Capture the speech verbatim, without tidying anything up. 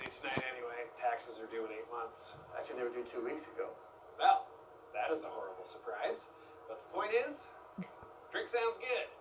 due tonight anyway. Taxes are due in eight months. Actually, they were due two weeks ago. Well, that is a horrible surprise. But the point is, drink sounds good.